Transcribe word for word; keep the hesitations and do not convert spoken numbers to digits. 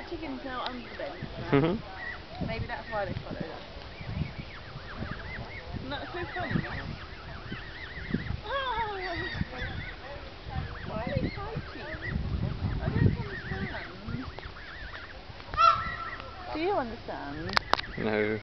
chickens now under the bench, right? Mm-hmm. Maybe that's why they followed us. Isn't that so funny? Oh! Why are they fighting? I don't understand. Do you understand? No.